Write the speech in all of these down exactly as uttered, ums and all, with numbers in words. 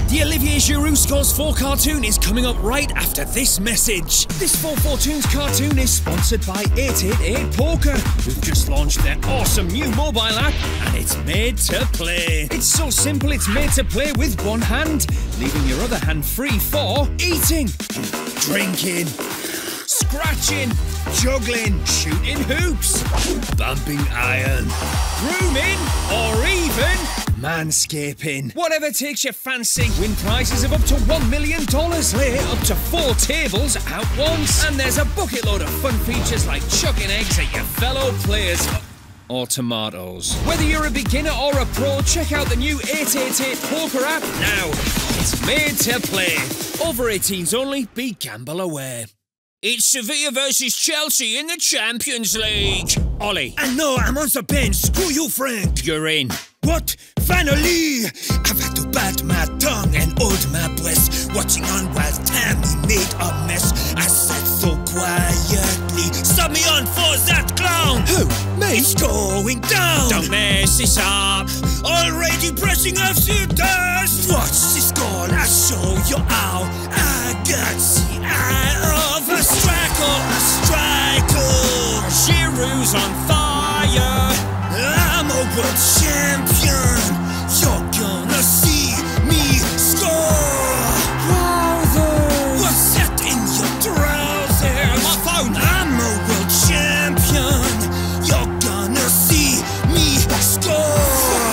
The Olivier Giroud Scores four cartoon is coming up right after this message. This four fourtoons cartoon is sponsored by eight eight eight Poker, who've just launched their awesome new mobile app, and it's made to play. It's so simple, it's made to play with one hand, leaving your other hand free for eating, drinking, scratching, juggling, shooting hoops, bumping iron, grooming, or even manscaping. Whatever takes your fancy. Win prizes of up to one million dollars. Play up to four tables at once. And there's a bucket load of fun features like chucking eggs at your fellow players. Or tomatoes. Whether you're a beginner or a pro, check out the new eight eight eight Poker app now. It's made to play. Over eighteens only. Be gamble aware. It's Sevilla versus Chelsea in the Champions League. Ollie. And no, I'm on the bench. Screw you, Frank. You're in. What? Finally! I've had to bite my tongue and hold my breath, watching on while Tammy made a mess. I sat so quietly. Stop me on for that clown! Who? Me? It's going down! Don't mess this up! Already pressing off the dust! Watch this goal, I'll show you how. I got the eye of a striker, a striker! Giroud's on fire! I'm a world champion. You're gonna see me score. Trousers! What's that in your trousers? My phone! I'm a world champion. You're gonna see me score.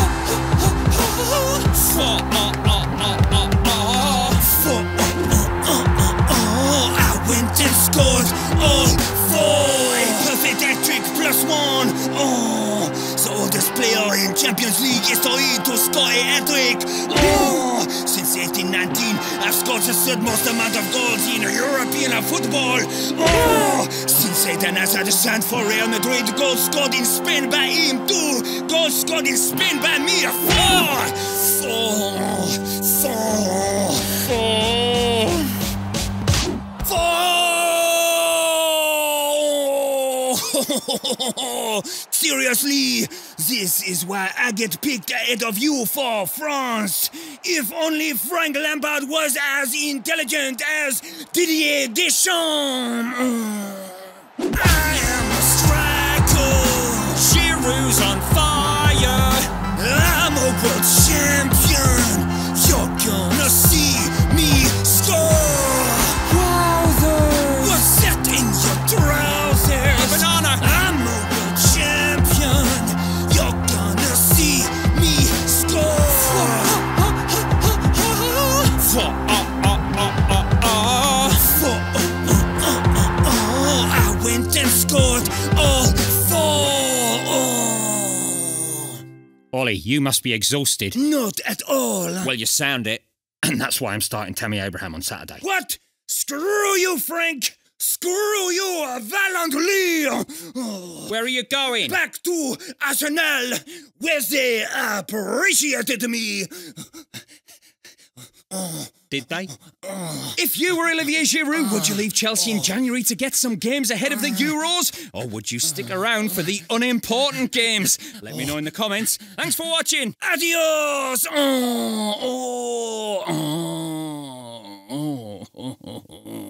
For uh uh uh uh uh. For uh uh uh uh uh. I went and scored all four. Perfect hat-trick plus one. Oh. The oldest player in Champions League history to score a hat-trick. Oh, since eighteen nineteen, I've scored the third most amount of goals in European football. Oh, since Eden Hazard signed for Real Madrid, goals scored in Spain by him too. Goals scored in Spain by me. Four, four, four, four, four. Seriously, this is why I get picked ahead of you for France. If only Frank Lampard was as intelligent as Didier Deschamps. I am a striker. Giroud's on fire! I'm a world champion. You're gonna see me score. Trousers! What's that in your trousers? Banana! I'm a world champion. You're gonna see me score. For uh uh uh uh uh. For uh uh uh uh uh. I went and scored all four. Ollie, you must be exhausted. Not at all. Well, you sound it. And that's why I'm starting Tammy Abraham on Saturday. What? Screw you, Frank. Screw you, violently. Oh. Where are you going? Back to Arsenal, where they appreciated me. Did they? If you were Olivier Giroud, would you leave Chelsea in January to get some games ahead of the Euros? Or would you stick around for the unimportant games? Let me know in the comments. Thanks for watching. Adios. Oh, oh, oh, oh, oh, oh.